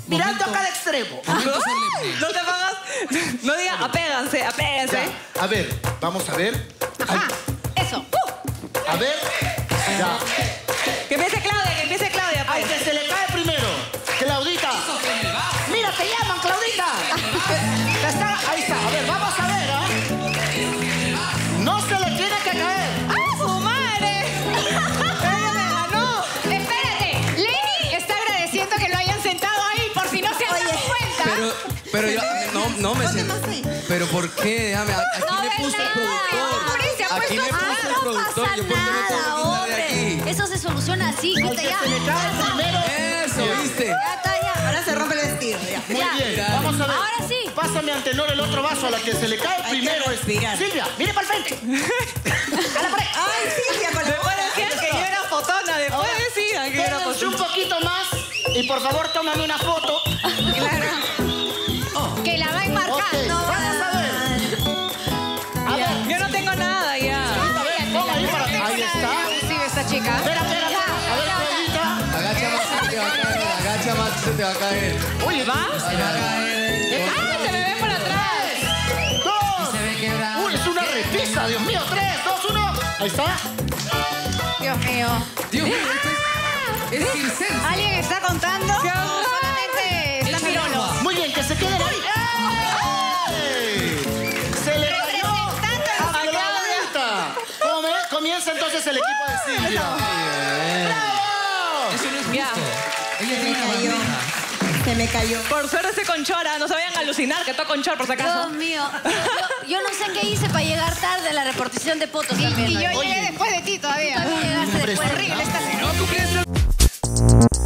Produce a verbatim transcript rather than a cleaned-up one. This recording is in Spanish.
mirando a cada extremo. No te pongas... No digas, apéganse, apéganse. Ya. A ver, vamos a ver. Ajá, eso. Uh. A ver. Ya. Que empiece Claudia, que empiece Claudia. Ay, Pues. que se le cae primero. Claudita. Mira, te llaman, Claudita. Te está- Ahí está. A ver, vamos a ver, ¿ah? No se le tiene que caer. ¡Ah, su madre! ¡Ella me ganó! Espérate, Lenny está agradeciendo que lo hayan sentado ahí por si no se han dado cuenta. Pero, pero yo no, no me siento. ¿Pero por qué? Déjame, aquí No me ves puso el nada. productor. Hombre, se ha Aquí me puesto- puso Ah, el no productor. pasa Yo por qué me nada, tengo que quitar de hombre. aquí. Eso se soluciona así, Al quita que ya. se le cae primero. Eso, ¿viste? Ya está, ya. Ahora se rompe el vestido, ya. Muy Ya. bien, vamos a ver. Ahora sí. Pásame ante Nora el otro vaso. A la que se le cae Hay primero que es... respirar. Silvia, mire para el frente. A la pared. Ay, Silvia, con la Después boca. decían que yo era fotona. Después decían que yo era Espérense un fotona. poquito más. Y por favor, tómame una foto. Que la va Ok, enmarcando. vamos a ver. A ver. Yo no tengo nada ya. A ver, ponga ahí para... Ahí está. Sí, esta chica. Espera, espera, espera. A ver, Claudita. Agacha más, se te va a caer. Agacha más, se te va a caer. Oye, ¿Va? Se va a caer. ¡Ah, se me ve por atrás! dos. Se ve quebrado. Uy, es una repisa, Dios mío. Tres, dos, uno. Ahí está. Dios mío. Dios mío, esto es, es circense. ¿Alguien está contando? ¿Qué O onda? solamente está Échale Pirolo. agua. Muy bien, que se queden ahí. ¡Ey! Se le cayó Representando a Claudita. Come- Comienza entonces el equipo de Silvia. ¡Bravo! Eso no es Ya. justo. Ella Se tiene me una cayó. bandeja. Se me cayó. Por suerte estoy con Chora. No se vayan a alucinar que estoy con Chora, por si acaso. Dios mío. Yo, yo no sé qué hice para llegar tarde a la repartición de fotos también. Y yo ¿no? llegué después de ti todavía. También llegaste después. Horrible esta No, tú crees.